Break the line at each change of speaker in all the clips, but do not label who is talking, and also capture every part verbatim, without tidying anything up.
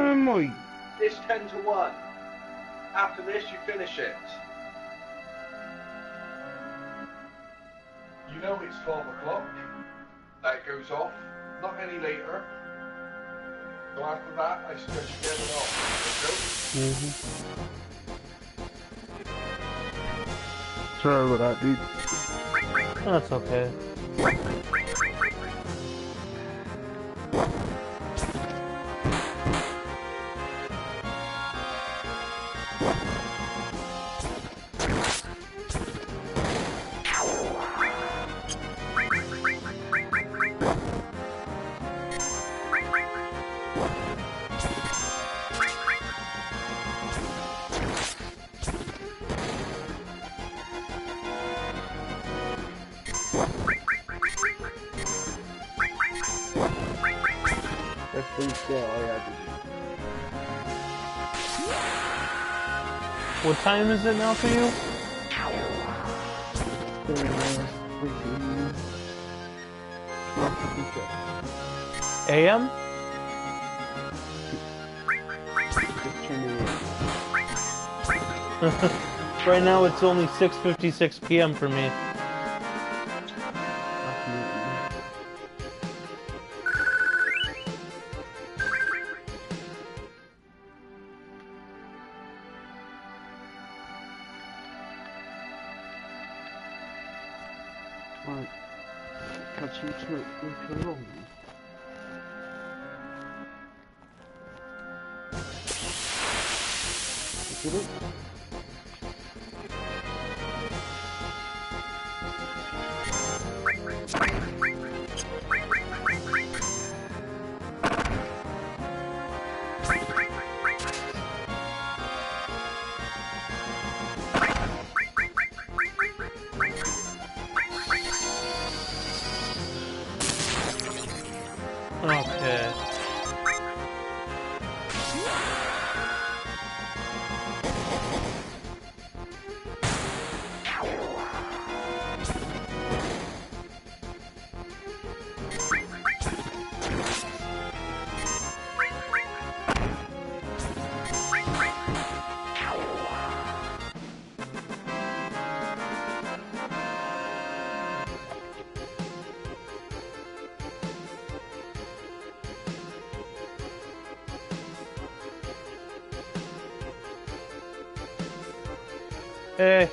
time, mate?
It's ten to one. After this, you finish it. You know it's twelve o'clock. That it goes off. Not any later. So after that, I suggest you get it off.
Mm-hmm. Sorry about that, dude.
That's okay. What time is it now for you? A M? Right now it's only six fifty-six P M for me.
Right. Catch you tonight later on. Did it?
Okay. Hey.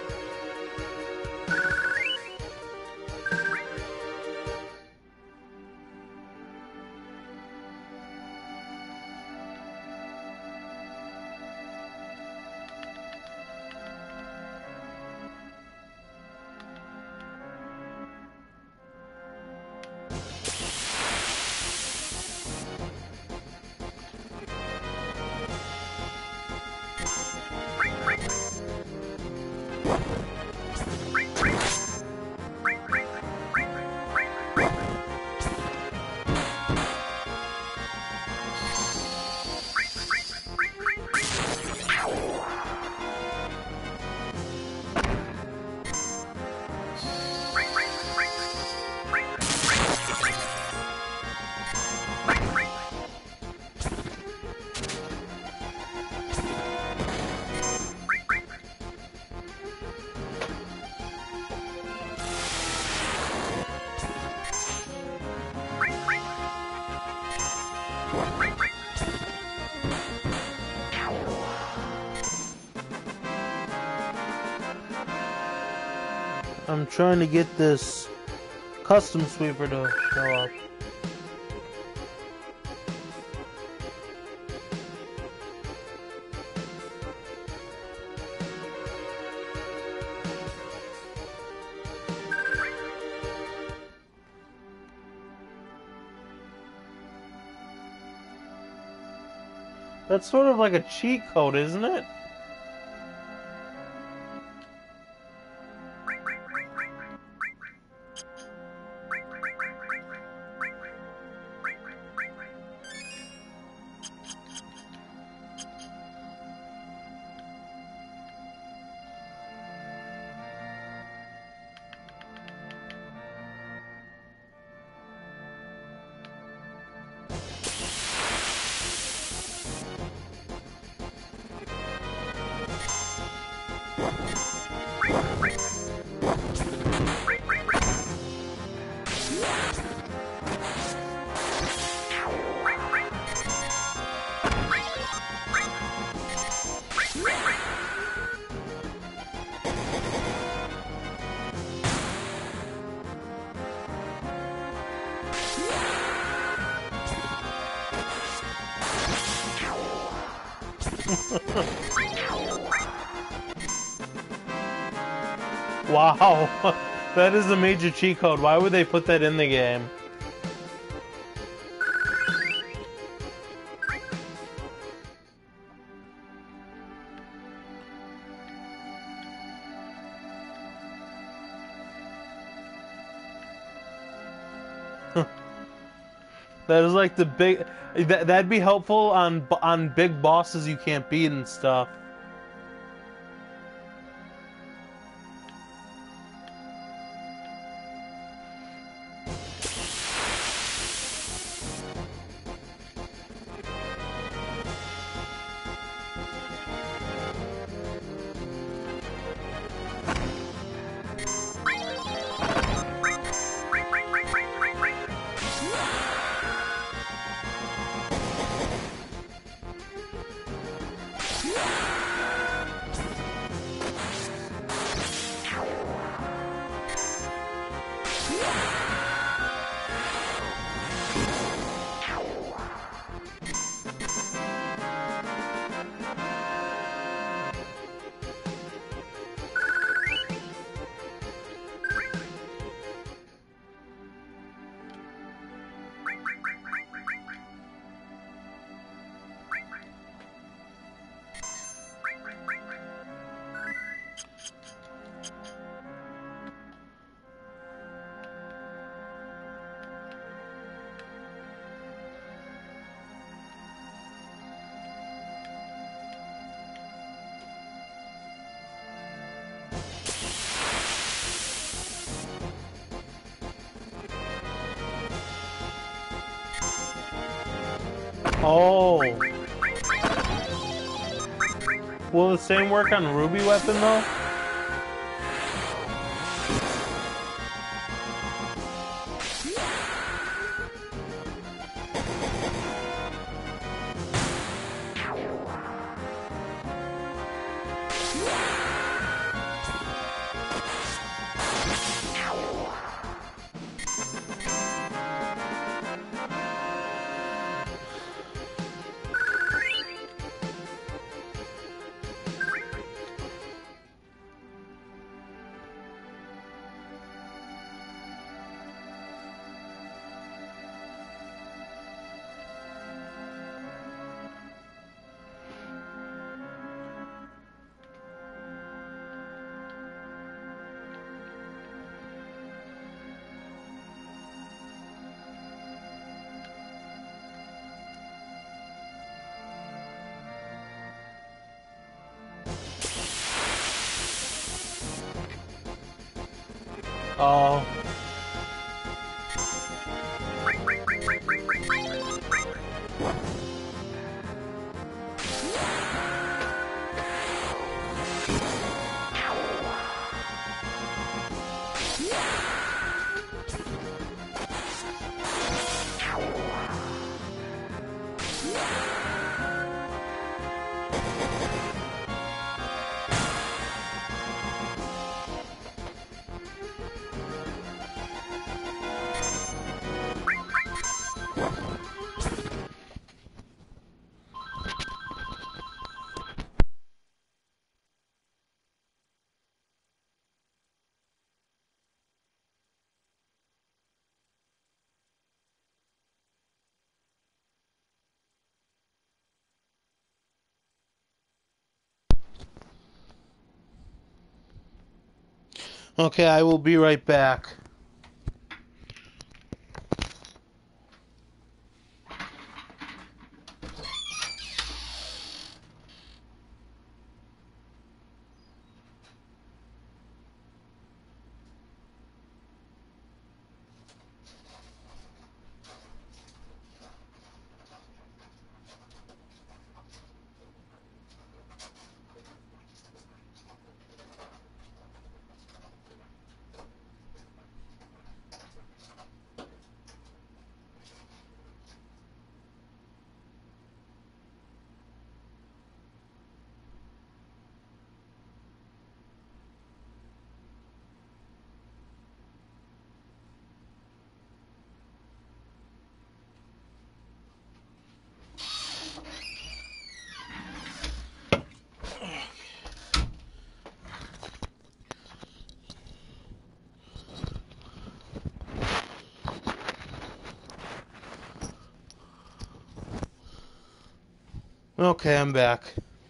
I'm trying to get this custom sweeper to show up. That's sort of like a cheat code, isn't it? Wow, that is a major cheat code. Why would they put that in the game? That is like the big. That that'd be helpful on on big bosses you can't beat and stuff. Oh. Will the same work on Ruby Weapon though? Oh. Okay, I will be right back. Okay, I'm back.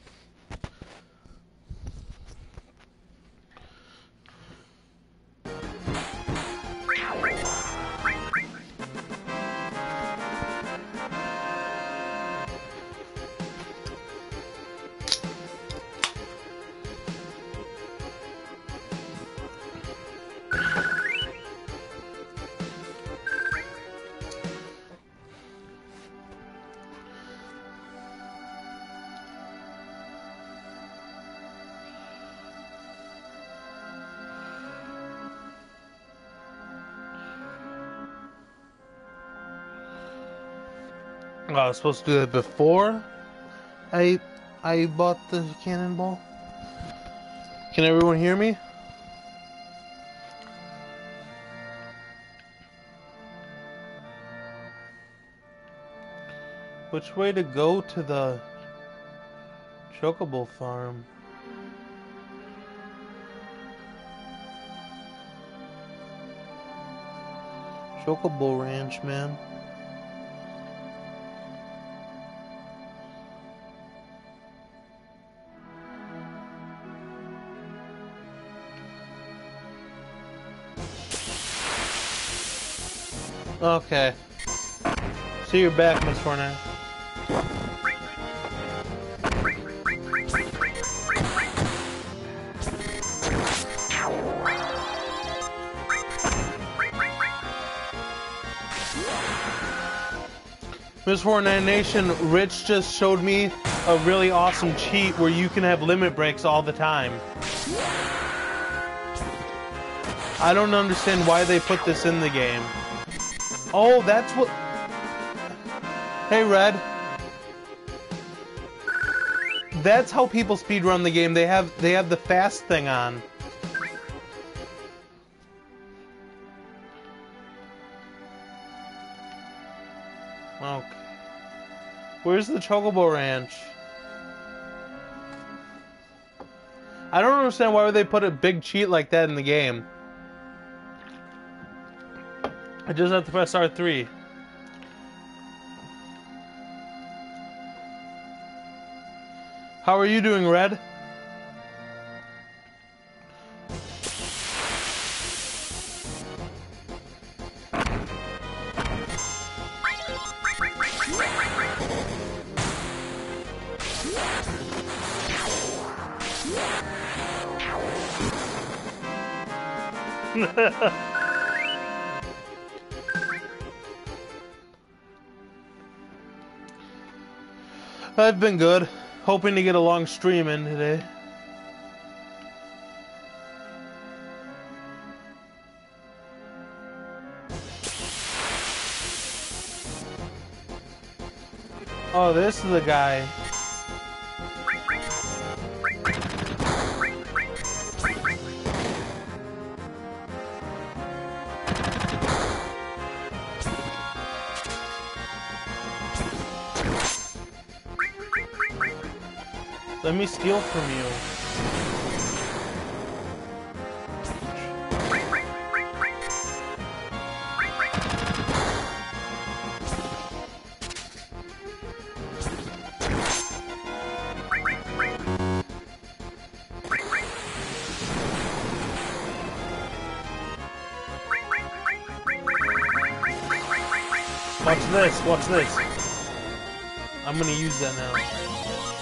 Oh, I was supposed to do that before I I bought the cannonball. Can everyone hear me? Which way to go to the Chocobo farm? Chocobo Ranch, man. Okay. So you're back, Miss Fournette. Miss Fournette Nation, Rich just showed me a really awesome cheat where you can have limit breaks all the time. I don't understand why they put this in the game. Oh, that's what... Hey, Red. That's how people speedrun the game. They have they have the fast thing on. Okay. Where's the Chocobo Ranch? I don't understand why would they put a big cheat like that in the game. I just have to press R three. How are you doing, Red? I've been good. Hoping to get a long stream in today. Oh, this is the guy. Let me steal from you. Watch this, watch this. I'm gonna use that now.